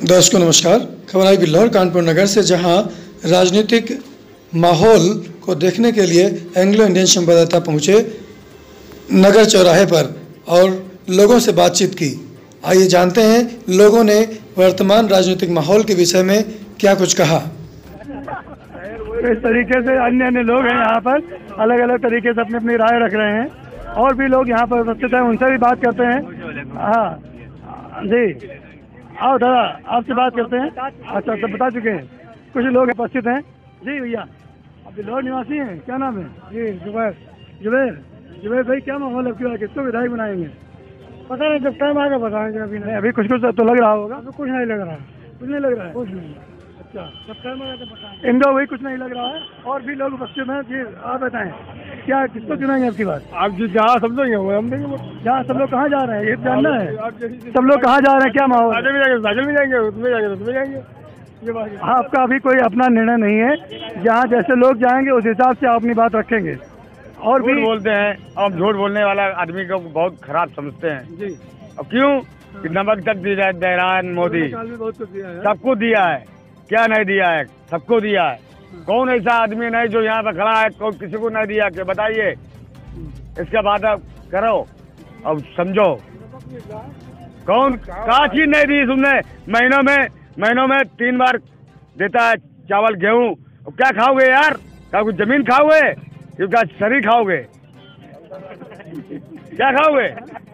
दर्शकों नमस्कार। खबर आई बिल्लौर कानपुर नगर से, जहां राजनीतिक माहौल को देखने के लिए एंग्लो इंडियन संवाददाता पहुंचे नगर चौराहे पर और लोगों से बातचीत की। आइए जानते हैं लोगों ने वर्तमान राजनीतिक माहौल के विषय में क्या कुछ कहा। इस तरीके से अन्य अन्य लोग हैं यहाँ पर, अलग अलग तरीके से अपनी अपनी राय रख रहे हैं और भी लोग यहाँ पर उपस्थित हैं, उनसे भी बात करते हैं। हाँ जी, आओ दादा, आपसे बात करते हैं। अच्छा, तो बता चुके हैं, कुछ लोग उपस्थित हैं। जी भैया, आप बिल्लौर निवासी हैं, क्या नाम है? जी जुबैर। जुबैर भाई, क्या माहौल है आपकी, किसको विधायक बनाएंगे? पता नहीं, जब टाइम आएगा बताएंगे। अभी नहीं, अभी कुछ तो लग रहा होगा। अभी कुछ नहीं लग रहा है। कुछ नहीं लग रहा है? कुछ नहीं। अच्छा, जब टाइम आएगा तो बताएंगे। इनको वही कुछ नहीं लग रहा है। और भी लोग उपस्थित हैं। जी आप बताएं, क्या किसको चुनाएंगे आपकी बात? आप जो जहाँ समझेंगे वो हम देंगे। जहाँ सब लोग कहाँ जा रहे हैं ये जानना है। सब लोग कहाँ जा रहे हैं, क्या माहौल? साइकिल में जाएंगे, उसमें जाएंगे, उसमें जाएंगे। ये बात आपका अभी कोई अपना निर्णय नहीं है, जहाँ जैसे लोग जाएंगे उस हिसाब से आप अपनी बात रखेंगे। और भी बोलते हैं, अब झूठ बोलने वाला आदमी को बहुत खराब समझते हैं जी। अब क्यों कि नमक तक दे रहा है मोदी, सबको दिया है, क्या नहीं दिया है? सबको दिया है। कौन ऐसा आदमी नहीं जो यहाँ पर खड़ा है कोई किसी को नहीं दिया के बताइए? इसके बाद अब करो, अब समझो कौन क्या चीज नहीं दी तुमने। महीनों में 3 बार देता है चावल गेहूं। क्या खाओगे यार? क्या कुछ जमीन खाओगे क्योंकि शरीर खाओगे? क्या खाओगे?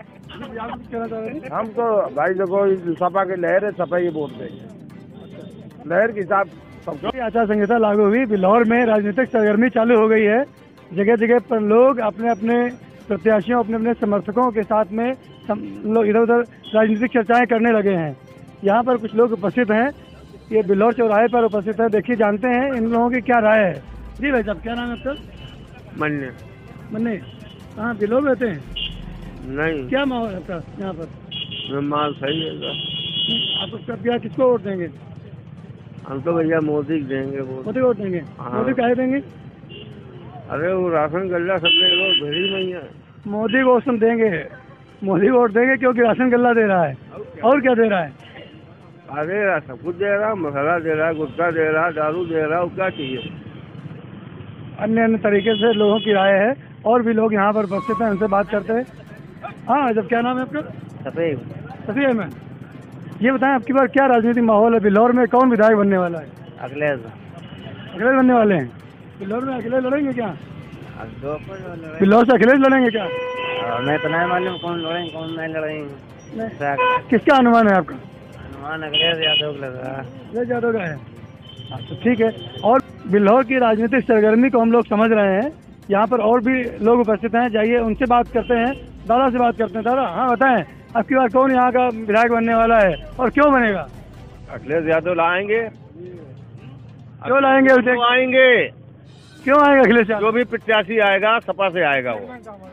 हम तो भाई देखो, सपा की लहर है, सपा ही बोलते हैं। लहर के हिसाब आचार संहिता लागू हुई, बिल्लौर में राजनीतिक सरगर्मी चालू हो गई है। जगह जगह पर लोग अपने अपने प्रत्याशियों, अपने अपने समर्थकों के साथ में लोग इधर उधर राजनीतिक चर्चाएं करने लगे हैं। यहाँ पर कुछ लोग उपस्थित हैं, ये बिल्लौर चौराहे पर उपस्थित है। देखिए, जानते हैं इन लोगों की क्या राय है। जी भाई साहब, क्या नाम है आपका? मन्ने। कहाँ बिल्लौर रहते हैं? नहीं। क्या माहौल है आपका यहाँ पर? माल सही है। आप किसको वोट देंगे? हम तो भैया मोदी देंगे। मोदी वोट देंगे? मोदी काहे देंगे? अरे वो राशन गल्ला सबसे लोग भेड़ी नहीं है। मोदी को हम देंगे, मोदी वोट देंगे क्योंकि राशन गल्ला दे रहा है। और क्या दे रहा है? अरे सब कुछ दे रहा, मसाला दे रहा, गुटखा दे रहा, दारू दे रहा, वो क्या चाहिए? अन्य अन्य तरीके से लोगों की राय है और भी लोग यहाँ पर उपस्थित हैं, उनसे बात करते हैं। हाँ, जब क्या नाम है आपका? सफी अहमद। ये बताएं, आपकी बार क्या राजनीतिक माहौल है? बिल्लौर में कौन विधायक बनने वाला है? अखिलेश बनने वाले हैं। बिल्लौर में अखिलेश लड़ेंगे क्या? बिल्लौर से अखिलेश लड़ेंगे क्या? मैं तो नहीं मालूम कौन लड़ेंगे कौन नहीं लड़ेंगे। किसका अनुमान है आपका? अनुमान अखिलेश यादव लग रहा है। अखिलेश यादव का है। तो ठीक है। और बिल्लौर की राजनीतिक सरगर्मी को हम लोग समझ रहे हैं। यहाँ पर और भी लोग उपस्थित हैं, जाइए उनसे बात करते हैं। दादा से बात करते हैं। दादा, हाँ बताएं, आपकी बार कौन यहाँ का विधायक बनने वाला है और क्यों बनेगा? अखिलेश यादव लाएंगे। क्यों लाएंगे? क्यों आएगा अखिलेश यादव? जो भी प्रत्याशी आएगा सपा से आएगा वो।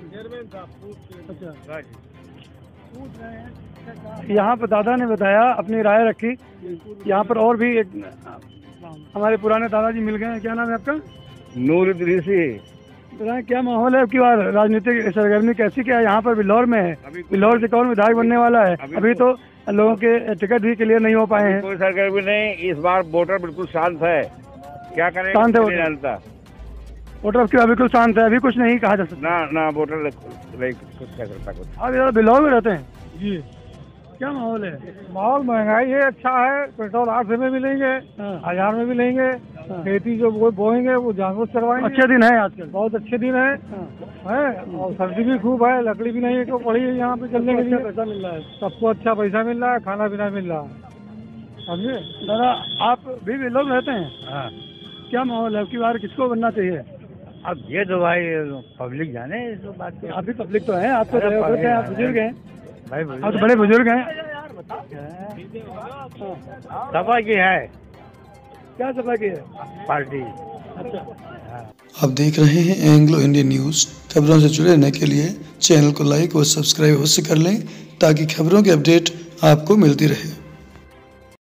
यहाँ पर दादा ने बताया, अपनी राय रखी। यहाँ पर और भी एक हमारे पुराने दादाजी मिल गए हैं। क्या नाम है आपका? नूर इदरीसी। क्या माहौल है आपकी बार? राजनीतिक सरगर्मी कैसी क्या है यहाँ पर बिल्लौर में है? बिल्लौर से कौन विधायक बनने वाला है? अभी तो लोगों के टिकट भी क्लियर नहीं हो पाए हैं। कोई सरगर्मी नहीं, इस बार वोटर बिल्कुल शांत है। क्या करें? शांत है वोटर आपकी बार बिल्कुल शांत है, अभी कुछ नहीं कहा जा सकता। ना वोटर कुछ कह सकता कुछ। आप इधर बिल्लौर में रहते हैं जी, क्या माहौल है? माहौल महंगाई है, अच्छा है। पेट्रोल 800 में मिलेंगे, 1000 में मिलेंगे। खेती जो वो बोएंगे वो जानवर चरवाएंगे। अच्छे दिन है आजकल, बहुत अच्छे दिन है। और सर्दी भी खूब है, लकड़ी भी नहीं तो पड़ी है यहाँ पे चलने के लिए। पैसा मिल रहा है, सबको अच्छा पैसा मिल रहा है, खाना पीना मिल रहा है। समझे दादा, आप भी बिल्लौर रहते हैं? क्या माहौल है आपकी बार? किसको बनना चाहिए? अब ये तो भाई पब्लिक जाने इस बात की। आप भी पब्लिक तो है, आप तो आप बुजुर्ग हैं भाई, आप तो बड़े बुजुर्ग हैं। सपा की है। क्या सपा की है? पार्टी। अच्छा, आप देख रहे हैं एंग्लो इंडियन न्यूज़। खबरों से जुड़े रहने के लिए चैनल को लाइक और सब्सक्राइब अवश्य कर लें, ताकि खबरों की अपडेट आपको मिलती रहे।